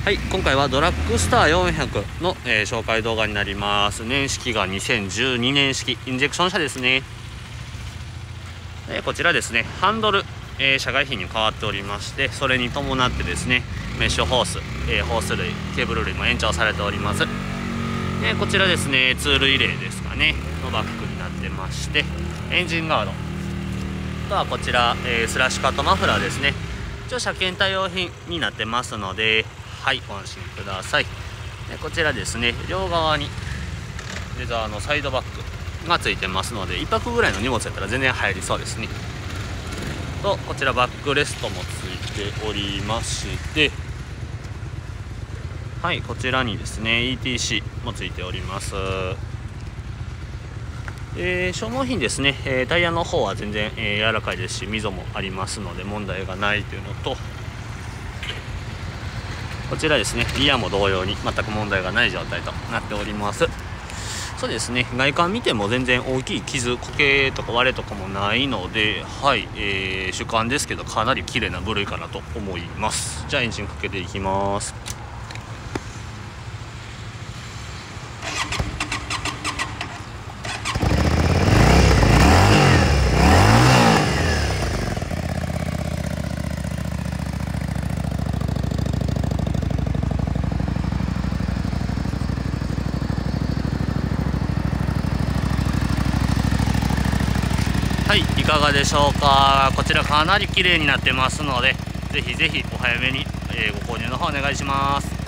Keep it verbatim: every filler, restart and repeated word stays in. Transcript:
はい、今回はドラッグスターよんひゃくの、えー、紹介動画になります。年式がにせんじゅうにねん式インジェクション車ですね。えー、こちらですね、ハンドル、えー、社外品に変わっておりまして、それに伴ってですね、メッシュホース、えー、ホース類、ケーブル類も延長されております。えー、こちらですね、ツール入れですかねのバッグになってまして、エンジンガード、あとはこちら、えー、スラッシュカットマフラーですね。一応車検対応品になってますので、はい、ご安心ください。こちらですね、両側にレザーのサイドバッグがついてますので、いっぱくぐらいの荷物やったら全然入りそうですね。と、こちらバックレストもついておりまして、はい、こちらにですね イーティーシー もついております。えー、消耗品ですね、えー、タイヤの方は全然、えー、柔らかいですし、溝もありますので問題がないというのと、こちらですね、リアも同様に全く問題がない状態となっております。そうですね、外観見ても全然大きい傷、こけとか割れとかもないので、はい、えー、主観ですけどかなり綺麗な部類かなと思います。じゃあエンジンかけていきます。はい、いかがでしょうか。こちらかなり綺麗になってますので、ぜひぜひお早めに、えー、ご購入の方お願いします。